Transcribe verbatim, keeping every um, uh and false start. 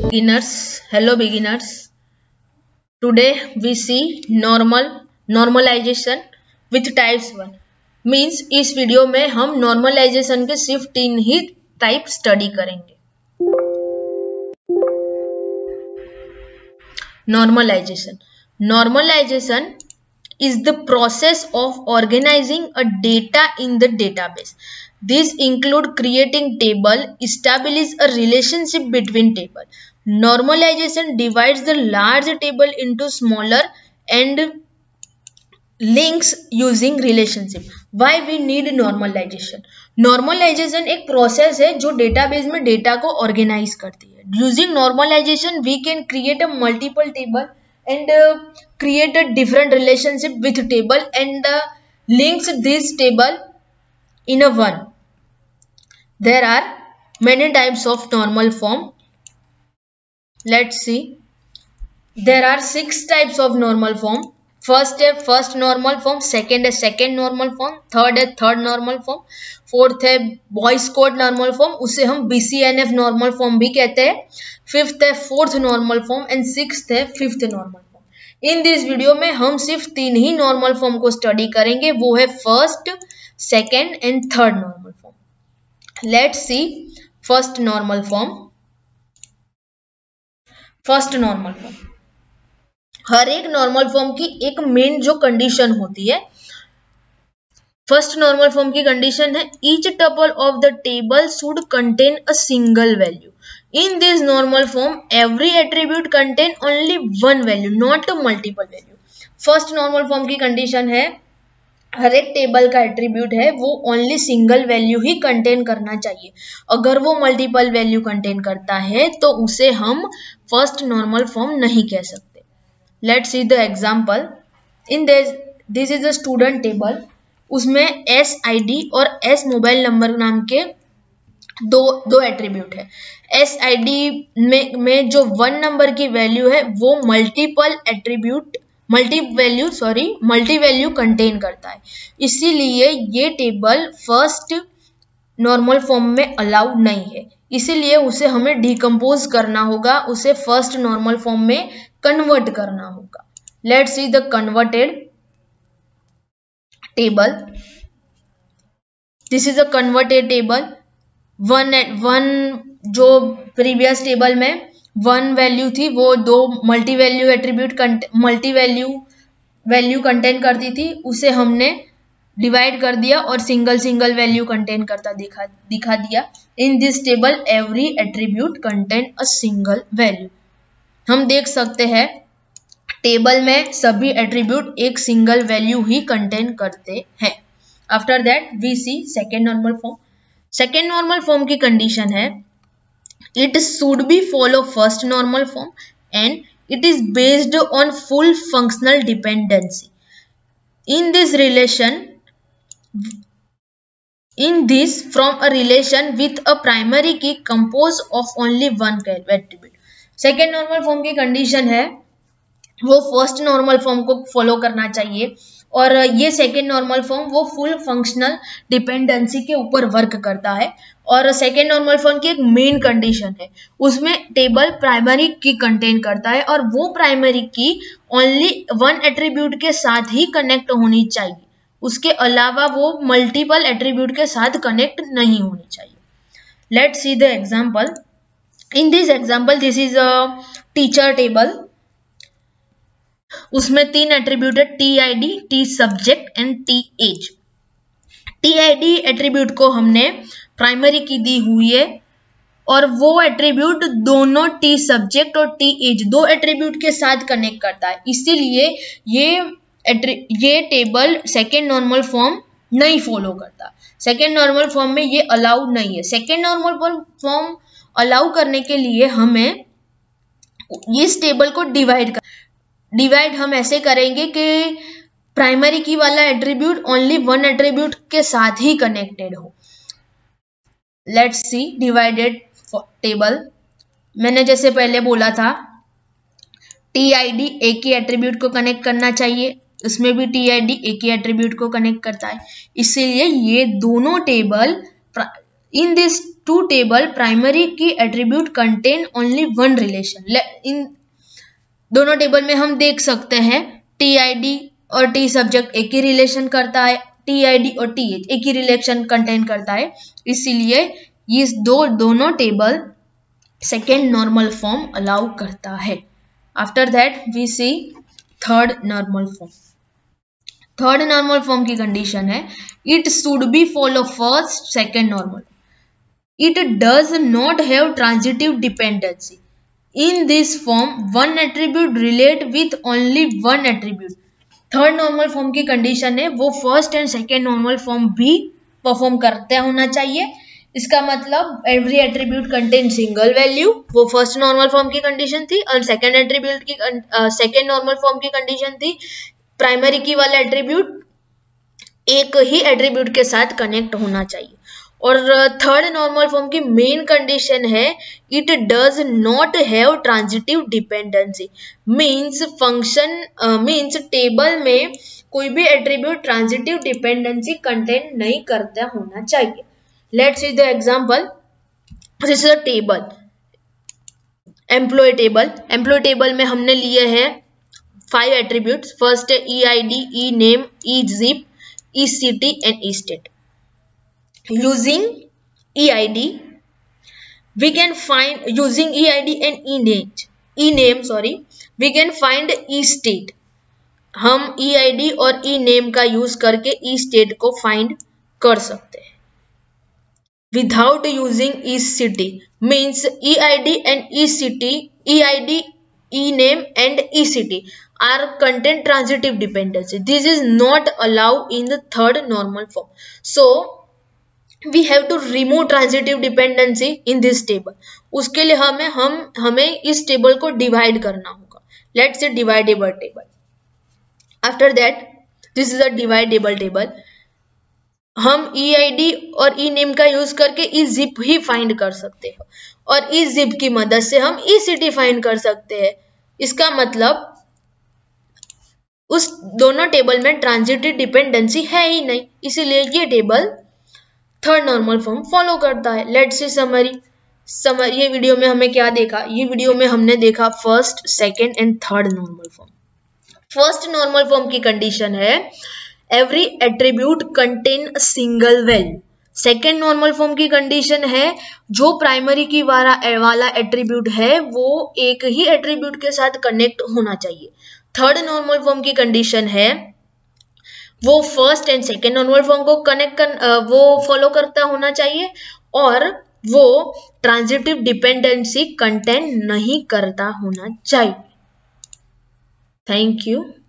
Beginners, hello beginners. Today we see normal normalization with types one. Means इस video में हम normalization के सिर्फ तीन ही टाइप स्टडी करेंगे. Normalization normalization is the process of organizing a data in the database. These include creating table, establish a relationship between table. Normalization divides the large table into smaller and links using relationship. Why we need normalization? Normalization एक process है जो database में data को organize करती है. Using normalization we can create a multiple table and uh, create a different relationship with table and uh, links this table in a one. There are many types of normal form. Let's see. There are six types of normal form. First है first normal form, second है second normal form, third है third normal form, fourth है boys code normal form, उसे हम B C N F normal form भी कहते हैं, fifth है fourth normal form and sixth है fifth normal form. In this video में हम सिर्फ तीन ही नॉर्मल फॉर्म को स्टडी करेंगे, वो है first, second and third normal form. Let's see first normal form. First normal form, हर एक नॉर्मल फॉर्म की एक मेन जो कंडीशन होती है, फर्स्ट नॉर्मल फॉर्म की कंडीशन है each tuple of the table should contain a single value. In this normal form, every attribute contain only one value, not a multiple value. First normal form की condition है हर एक table का attribute है वो only single value ही contain करना चाहिए. अगर वो मल्टीपल वैल्यू कंटेन करता है तो उसे हम फर्स्ट नॉर्मल फॉर्म नहीं कह सकते. Let's see the example. In this is a student table. उसमें एस आई डी और एस मोबाइल नंबर नाम के दो दो एट्रीब्यूट है. एस आई डी में, में जो वन नंबर की वैल्यू है वो multiple attribute multi value sorry multi value contain करता है, इसीलिए ये टेबल फर्स्ट नॉर्मल फॉर्म में अलाउ नहीं है. इसीलिए उसे हमें डिकम्पोज करना होगा, उसे फर्स्ट नॉर्मल फॉर्म में कन्वर्ट करना होगा. Let's see the converted table. This is a converted table. One one जो प्रीवियस टेबल में वन वैल्यू थी वो दो multi value attribute multi value value contain करती थी, उसे हमने डिवाइड कर दिया और सिंगल सिंगल वैल्यू कंटेन करता दिखा दिखा दिया. In this table every attribute contain a single value. हम देख सकते हैं टेबल में सभी एट्रीब्यूट एक सिंगल वैल्यू ही कंटेन करते हैं. After that we see second normal form. Second normal form की कंडीशन है it should be follow first normal form and it is based on full functional dependency. In this relation, in this from a relation with a primary key composed of only one attribute. Second normal form की condition है वो first normal form को follow करना चाहिए और ये second normal form वो full functional dependency के ऊपर वर्क करता है. और सेकेंड नॉर्मल फॉर्म की एक मेन कंडीशन है उसमें टेबल प्राइमरी की कंटेन करता है और वो प्राइमरी की ओनली वन एट्रीब्यूट के साथ ही कनेक्ट होनी चाहिए, उसके अलावा वो मल्टीपल एट्रीब्यूट के साथ कनेक्ट नहीं होनी चाहिए. Let's see the example. In this example this is a teacher table. उसमें तीन एट्रीब्यूट है T I D, T subject and T age. T I D attribute को हमने प्राइमरी की दी हुई है और वो एट्रीब्यूट दोनों टी सब्जेक्ट और टी एज दो एट्रीब्यूट के साथ कनेक्ट करता है, इसीलिए ये ये टेबल सेकेंड नॉर्मल फॉर्म नहीं फॉलो करता. सेकेंड नॉर्मल फॉर्म में ये अलाउ नहीं है. सेकेंड नॉर्मल फॉर्म अलाउ करने के लिए हमें इस टेबल को डिवाइड कर डिवाइड हम ऐसे करेंगे कि प्राइमरी की वाला एट्रीब्यूट ओनली वन एट्रीब्यूट के साथ ही कनेक्टेड हो. Let's see divided table. मैंने जैसे पहले बोला था टी आई डी एक ही एट्रीब्यूट को कनेक्ट करना चाहिए, इसमें भी टी आई डी एक ही एट्रीब्यूट को कनेक्ट करता है, इसीलिए ये दोनों table In these two table, primary key attribute contain only one relation. इन दोनों टेबल में हम देख सकते हैं टी आई डी और टी सब्जेक्ट एक ही रिलेशन करता है, टी आई डी और टी एच एक ही रिलेशन कंटेन करता है, इसीलिए ये दो दोनों table second normal form allow करता है. After that we see third normal form. Third normal form की कंडीशन है it should be follow first second normal. It does not have transitive dependency. In this form, one attribute relate with only one attribute. Third normal form की condition है वो first and second normal form भी perform करते होना चाहिए. इसका मतलब every attribute contain single value, वो फर्स्ट नॉर्मल फॉर्म की कंडीशन थी. और सेकेंड एट्रीब्यूट की सेकेंड नॉर्मल फॉर्म की कंडीशन थी प्राइमरी की वाला एट्रीब्यूट एक ही एट्रीब्यूट के साथ कनेक्ट होना चाहिए. और थर्ड नॉर्मल फॉर्म की मेन कंडीशन है it does not have transitive dependency. Means function means table में कोई भी एट्रीब्यूट ट्रांजिटिव डिपेंडेंसी कंटेन नहीं करता होना चाहिए. Let's see the example. This is a table, employee table. Employee table में हमने लिए हैं फाइव एट्रीब्यूट्स. फर्स्ट है E I D, E name, E zip, E city and E state. Using E I D, we can find using E I D and E name. E name, sorry, we can find E state. हम E I D और E name का use करके E state को find कर सकते हैं. Without using E city means E I D and E city, E I D, E name and E city are contain transitive dependency. This is not allowed in the third normal form. So we have to remove transitive dependency in this table. उसके लिए हमें हम हमें इस table को divide करना होगा. Let's say dividable table. After that, this is a dividable table. हम E I D और E name का यूज करके E zip ही फाइंड कर सकते हैं और E zip की मदद से हम E city फाइंड कर सकते हैं. इसका मतलब उस दोनों टेबल में ट्रांजिटिव डिपेंडेंसी है ही नहीं, इसीलिए ये table third normal form follow करता है. Let's see summary. समरी ये वीडियो में हमें क्या देखा? ये वीडियो में हमने देखा first, second and third normal form. First normal form की कंडीशन है every attribute contain single value. Second normal form की कंडीशन है जो प्राइमरी की वाला वाला एट्रीब्यूट है वो एक ही एट्रीब्यूट के साथ कनेक्ट होना चाहिए. थर्ड नॉर्मल फॉर्म की कंडीशन है वो first and second normal form को कनेक्ट कर वो फॉलो करता होना चाहिए और वो ट्रांजिटिव डिपेंडेंसी कंटेन नहीं करता होना चाहिए. Thank you.